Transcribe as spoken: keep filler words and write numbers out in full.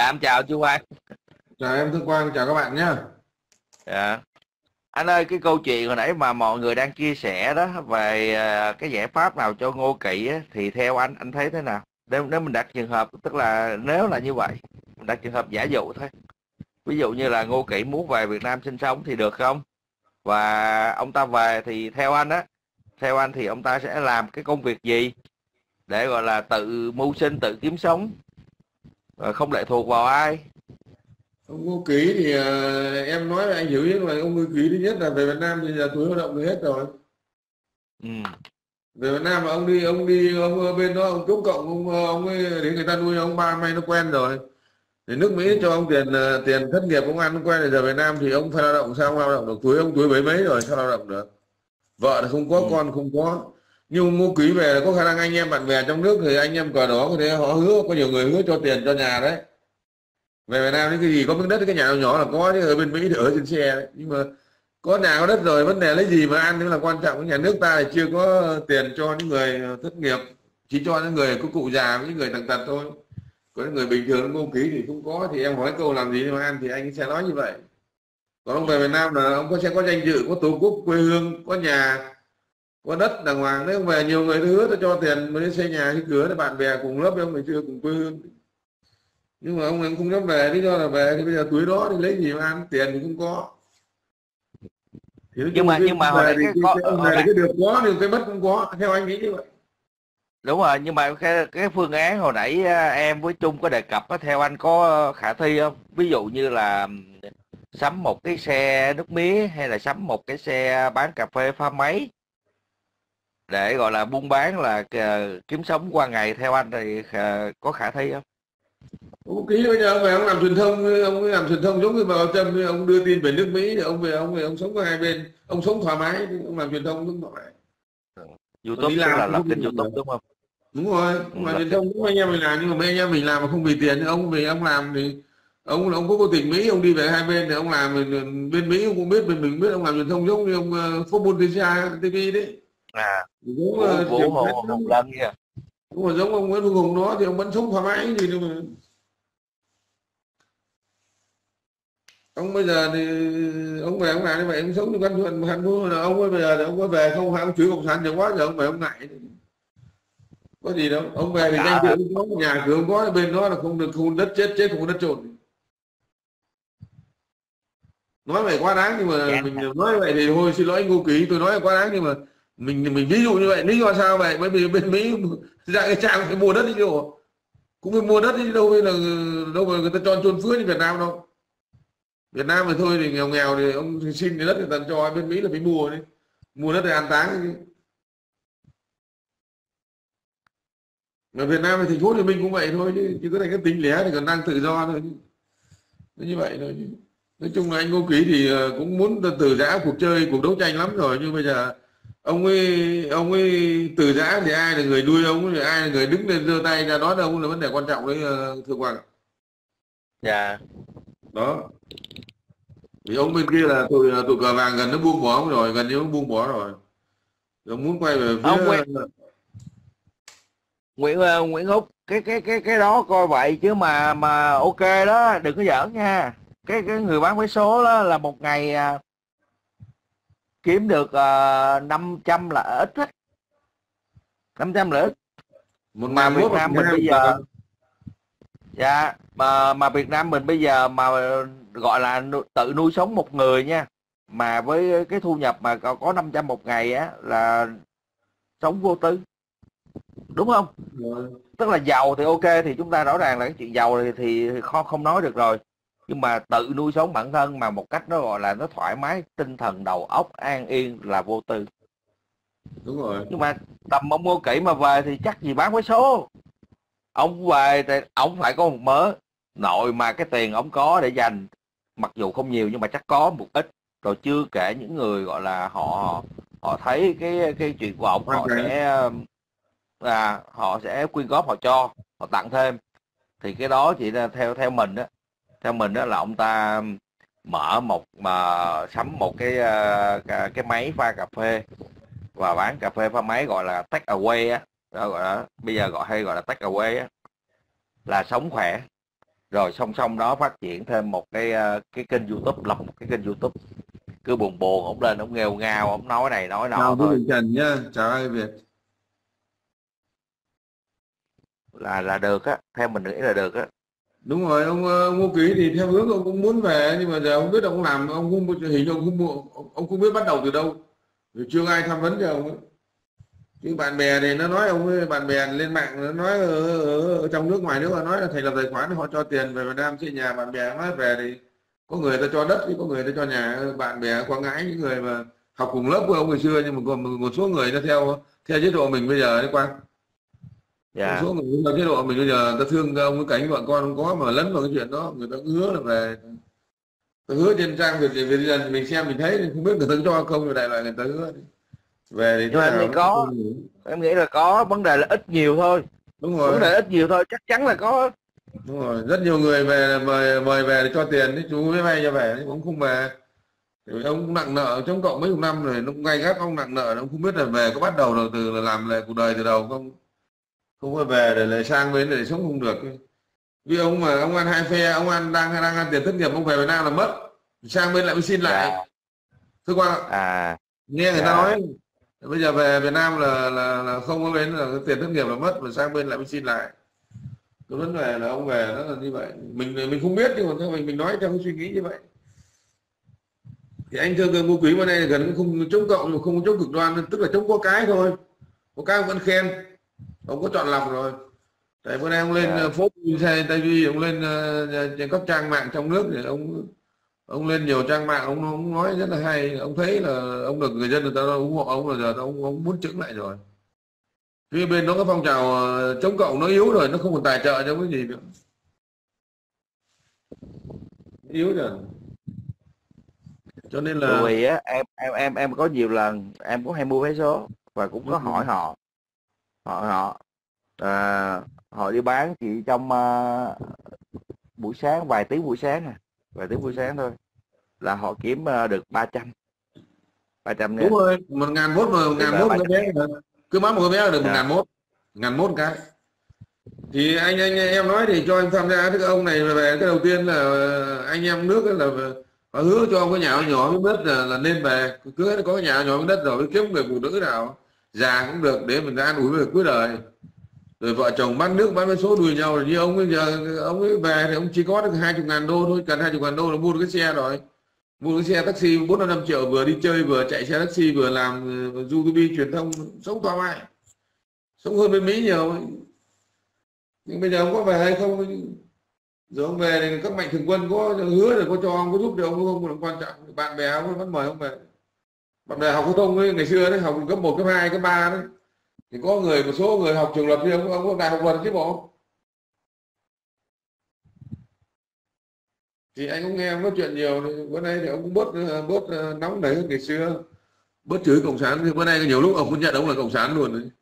em chào chú Quang. Chào em Thương Quang, chào các bạn nhé. Dạ. Anh ơi, cái câu chuyện hồi nãy mà mọi người đang chia sẻ đó về à, cái giải pháp nào cho Ngô Kỵ á, thì theo anh anh thấy thế nào? Nếu nếu mình đặt trường hợp, tức là nếu là như vậy, mình đặt trường hợp giả dụ thôi. Ví dụ như là Ngô Kỵ muốn về Việt Nam sinh sống thì được không? Và ông ta về thì theo anh á, theo anh thì ông ta sẽ làm cái công việc gì để gọi là tự mưu sinh, tự kiếm sống, và không lệ thuộc vào ai? Ông Ngô Ký thì ờ, em nói là anh hiểu biết, mà ông Ngô Ký thứ nhất là về Việt Nam thì là tuổi lao động thì hết rồi. Ừ. Về Việt Nam mà ông đi ông đi ông ở bên đó ông chống cộng, ông ông ấy để người ta nuôi ông ba may nó quen rồi. Thì nước Ừ. Mỹ cho ông tiền ờ, tiền thất nghiệp ông ăn ông quen rồi, giờ Việt Nam thì ông phải lao động, sao ông lao động được? Tuổi ông tuổi mấy mấy rồi sao lao động được? Vợ thì không có, Ừ. con không có. Nhưng Ngô Ký về là có khả năng anh em bạn bè trong nước thì anh em cờ đó có thể họ hứa, có nhiều người hứa cho tiền cho nhà đấy. Về Việt Nam những cái gì có miếng đất cái nhà nào nhỏ là có, chứ ở bên Mỹ thì ở trên xe đấy. Nhưng mà có nhà có đất rồi, vấn đề lấy gì mà ăn nữa là quan trọng. Nhà nước ta thì chưa có tiền cho những người thất nghiệp, chỉ cho những người có cụ già với những người tàn tật thôi. Có những người bình thường Ngô Ký thì không có, thì em hỏi câu làm gì mà ăn thì anh sẽ nói như vậy. Còn ông về Việt Nam là ông có sẽ có danh dự, có tổ quốc quê hương, có nhà có đất đàng hoàng đấy. Ông về nhiều người hứa tôi cho tiền mới xây nhà cái cửa để bạn bè cùng lớp với ông ngày xưa cùng quê hương, nhưng mà ông ấy không dám về, lý do là về thì bây giờ túi đó thì lấy gì mà ăn, tiền thì không có. Thì nói nhưng chung mà cái nhưng mà hồi về nãy thì cái cái, có cái ông hồi về thì nãy cái được có thì cái mất không có, theo anh nghĩ như vậy. đúng rồi, nhưng mà cái cái phương án hồi nãy à, em với Trung có đề cập á, theo anh có khả thi không? Ví dụ như là ừm, sắm một cái xe nước mía hay là sắm một cái xe bán cà phê pha máy để gọi là buôn bán, là à, kiếm sống qua ngày, theo anh thì à, có khả thi không? Ông ký bây giờ ông về ông làm truyền thông, ông làm truyền thông giống như bà Bảo Trâm, ông đưa tin về nước Mỹ thì ông về ông về ông sống có hai bên, ông sống thoải mái, ông làm truyền thông đúng thoải mái. Còn đi YouTube tức làm là thì lập không kênh làm YouTube được. đúng không? Đúng rồi, Ừ, ông làm lập truyền kênh thông cũng YouTube. anh em mình làm, nhưng mà mấy anh em mình làm mà không vì tiền thì ông về ông làm thì ông ông có quốc tịch Mỹ, ông đi về hai bên thì ông làm mình, bên Mỹ ông cũng biết, bên mình biết, ông làm truyền thông giống như ông uh, Phúc Bundesliga ti vi đấy. À, Giống Vũ uh, Diệu Vũ Nguyễn Hồ đó. Hùng Lân kia. Đúng rồi, giống ông Nguyễn Hùng Hùng đó thì ông vẫn sống thoải mái gì đâu mà. Ông bây giờ thì ông về ông làm như vậy, ông sống như con thuận hạnh phúc là ông ấy bây giờ thì ông có về không, hay ông chửi cộng sản nhiều quá giờ ông về ông ngại, có gì đâu. Ông về Mặc thì danh cả dự hả? ông có, nhà cửa ông có, bên đó là không được, không đất chết chết, không có đất trộn. Nói vậy quá đáng, nhưng mà Chán mình hả? nói vậy thì thôi xin lỗi anh Ngô Ký, tôi nói là quá đáng, nhưng mà mình mình ví dụ như vậy. Lý do sao vậy? Bởi vì bên Mỹ ra cái trang phải mua đất đi đâu, cũng phải mua đất đi đâu, hay là đâu mà người ta cho chôn phứa như Việt Nam đâu. Việt Nam thì thôi thì nghèo nghèo thì ông xin cái đất người ta cho, bên Mỹ là phải mua đấy, mua đất để an táng đi. Ở Việt Nam thì thành phố Hồ Chí Minh cũng vậy thôi, chứ, chứ cái này cái tính lẻ thì còn đang tự do thôi, nó như vậy thôi. Nói chung là anh Ngô Ký thì ờ, cũng muốn từ từ giã cuộc chơi, cuộc đấu tranh lắm rồi, nhưng bây giờ ông ấy ông ấy từ giã thì ai là người nuôi ông, thì ai là người đứng lên giơ tay ra nói là ông là vấn đề quan trọng đấy, uh, thưa Quang. Dạ. Đó, thì ông bên kia là tụi tụi cờ vàng gần nó buông bỏ ông rồi, gần như nó buông bỏ rồi. Thì ông muốn quay về phía. Ông Nguyễn Nguyễn ờ, Nguyễn Húc, cái cái cái cái đó coi vậy chứ mà mà ok đó, đừng có giỡn nha. Cái cái người bán vé số đó là một ngày à, kiếm được uh, năm trăm là ít á, năm trăm là ít. Một Mà ngàn mốt Việt một Nam ngàn mình hai bây một giờ, giờ. dạ, mà mà Việt Nam mình bây giờ mà gọi là nu- tự nuôi sống một người nha, mà với cái thu nhập mà có có năm trăm một ngày á là sống vô tư, đúng không? Rồi. Tức là giàu thì ok, thì chúng ta rõ ràng là cái chuyện giàu thì thì không không nói được rồi, nhưng mà tự nuôi sống bản thân mà một cách nó gọi là nó thoải mái tinh thần, đầu óc an yên là vô tư. Đúng rồi. Nhưng mà tầm ông Ngô Kỵ mà về thì chắc gì bán vé số. Ông về thì ông phải có một mớ nội, mà cái tiền ông có để dành mặc dù không nhiều nhưng mà chắc có một ít. Rồi chưa kể những người gọi là họ họ thấy cái cái chuyện của ông, Hoàn họ cảnh. sẽ à, họ sẽ quyên góp, họ cho, họ tặng thêm. Thì cái đó chỉ là theo theo mình đó, theo mình đó là ông ta mở một mà sắm một cái ờ, cái, cái máy pha cà phê và bán cà phê pha máy, gọi là take away á, đó, gọi là, bây giờ gọi hay gọi là take away á, là sống khỏe. rồi song song đó phát triển thêm một cái ờ, cái kênh YouTube, lập một cái kênh YouTube, cứ buồn buồn ổng lên ổng nghêu ngao, ổng nói này nói Chào nọ quý thôi vị Trần nhá, chào ai Việt. là là được á, theo mình nghĩ là được á. Đúng rồi, ông, ông Ngô Quý thì theo hướng ông cũng muốn về, nhưng mà giờ ông biết ông làm, ông không hình ông không ông, ông không biết bắt đầu từ đâu, rồi chưa ai tham vấn cho ông ấy. Chứ bạn bè thì nó nói ông ấy, bạn bè lên mạng nó nói ở, ở, ở trong nước ngoài nước, nó nói là thành lập tài khoản họ cho tiền về Việt Nam xây nhà, bạn bè nói về thì có người ta cho đất, có người ta cho nhà. Bạn bè Quảng Ngãi, những người mà học cùng lớp với ông ngày xưa, nhưng mà còn một số người nó theo theo chế độ mình bây giờ đấy Quang. Một Dạ. số người theo chế độ mình bây giờ ta thương ông cái cảnh vợ con không có mà lấn vào cái chuyện đó, người ta hứa là về, ta hứa trên trang Việt Việt Dân mình xem mình thấy, không biết người ta cho không, nhưng đại loại người ta hứa về thì Nhưng thế mà em nghĩ nào nó có, không. em nghĩ là có, vấn đề là ít nhiều thôi, Đúng vấn rồi, đề ít nhiều thôi, chắc chắn là có. đúng rồi, rất nhiều người về mời mời về để cho tiền đấy, chú mới vay cho về nhưng ông không về. Thì ông cũng nặng nợ chống cộng mấy chục năm rồi, nó cũng gay gắt, ông nặng nợ, ông không biết là về có bắt đầu là từ là làm lại cuộc đời từ đầu không, không có về để lại sang bên để sống không được. Vì ông mà ông ăn hai phe, ông ăn đang đang ăn tiền thất nghiệp, ông về Việt Nam là mất, sang bên lại mới xin Dạ. lại. Thưa Quang ạ, À. nghe người ta Dạ. nói bây giờ về Việt Nam là là, là không có bên là cái tiền thất nghiệp là mất, mà sang bên lại mới xin lại. Cái vấn đề là ông về nó là như vậy, mình mình không biết, nhưng mà theo mình mình nói theo cái suy nghĩ như vậy. Thì anh thưa cơ Ngô Quý, bên đây là gần không chống cộng nhưng không chống cực đoan, tức là chống có cái thôi, có cái ông vẫn khen, ông có chọn lọc rồi. Tại bữa nay ông lên Dạ. phố xe tay vi, ông lên uh, các trang mạng trong nước thì ông ông lên nhiều trang mạng, ông, ông nói rất là hay, ông thấy là ông được người dân người ta ủng hộ ông, là giờ ông ông muốn chững lại rồi. Phía bên đó cái phong trào uh, chống cộng nó yếu rồi, nó không còn tài trợ cho cái gì nữa, yếu rồi, cho nên Bởi là vì á em em em em có nhiều lần em cũng hay mua vé số và cũng có hỏi họ, hỏi họ à, họ đi bán chỉ trong à, buổi sáng, vài tiếng buổi sáng à, vài tiếng buổi sáng thôi là họ kiếm à, được ba trăm, ba trăm nha. đúng rồi, một ngàn mốt mà một Thì ngàn là mốt ba cái trăm. vé, cứ mắc một cái vé là được một Dạ. ngàn mốt, ngàn mốt cái. Thì anh anh em nói thì cho anh tham gia. Cái ông này về cái đầu tiên là anh em nước ấy, là họ hứa cho ông cái nhà nhỏ với đất là, là nên về, cứ có cái nhà nhỏ với đất rồi mới kiếm người phụ nữ nào già cũng được để mình ra ăn uống về cuối đời. Rồi vợ chồng bán nước bán vé số đùi nhau, rồi như ông bây giờ ông ấy về thì ông chỉ có được hai chục ngàn đô thôi, cần hai chục ngàn đô là mua được cái xe rồi, mua cái xe taxi bốn năm triệu, vừa đi chơi vừa chạy xe taxi vừa làm uh, YouTube truyền thông, sống thoải mái, sống hơn bên Mỹ nhiều. Nhưng bây giờ ông có về hay không, rồi ông về thì các mạnh thường quân có hứa rồi có cho ông, có giúp được ông không là quan trọng. Bạn bè ông vẫn mời ông về, bạn bè học phổ thông ấy, ngày xưa đấy, học cấp một cấp hai cấp ba đấy, thì có người, một số người học trường luật thì ông, ông có đại học luật chứ bộ. Thì anh cũng nghe ông nói chuyện nhiều, thì bữa nay thì ông cũng bớt bớt nóng nảy hơn ngày xưa, bớt chửi cộng sản. Thì bữa nay nhiều lúc ông cũng nhận ông là cộng sản luôn đấy.